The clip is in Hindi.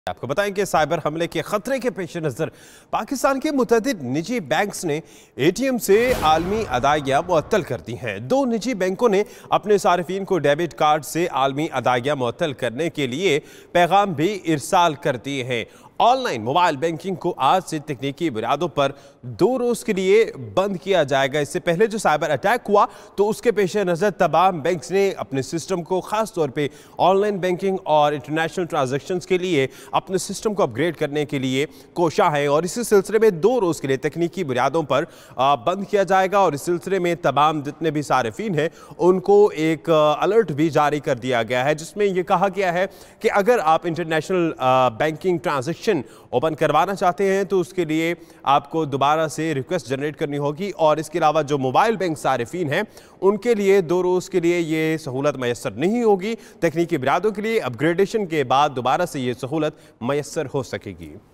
आपको बताएं कि साइबर हमले के खतरे के पेश नजर पाकिस्तान के मुतअद्दिद निजी बैंक्स ने एटीएम से आलमी अदायगियां मुअत्तल कर दी हैं। दो निजी बैंकों ने अपने सार्फिन को डेबिट कार्ड से आलमी अदायगियां मुअत्तल करने के लिए पैगाम भी इरसाल कर दिए हैं। ऑनलाइन मोबाइल बैंकिंग को आज से तकनीकी बुनियादों पर 2 रोज के लिए बंद किया जाएगा। इससे पहले जो साइबर अटैक हुआ तो उसके पेश नज़र तमाम बैंक्स ने अपने सिस्टम को खास तौर पे ऑनलाइन बैंकिंग और इंटरनेशनल ट्रांजैक्शंस के लिए अपने सिस्टम को अपग्रेड करने के लिए कोशा है और इसी सिलसिले में 2 रोज के लिए तकनीकी बुनियादों पर बंद किया जाएगा। और इस सिलसिले में तमाम जितने भी सारिफिन हैं उनको एक अलर्ट भी जारी कर दिया गया है, जिसमें यह कहा गया है कि अगर आप इंटरनेशनल बैंकिंग ट्रांजैक्शन ओपन करवाना चाहते हैं तो उसके लिए आपको दोबारा से रिक्वेस्ट जनरेट करनी होगी। और इसके अलावा जो मोबाइल बैंक सारिफिन हैं उनके लिए 2 रोज के लिए ये सहूलत मैसर नहीं होगी। तकनीकी बुनियादों के लिए अपग्रेडेशन के बाद दोबारा से ये सहूलत मैसर हो सकेगी।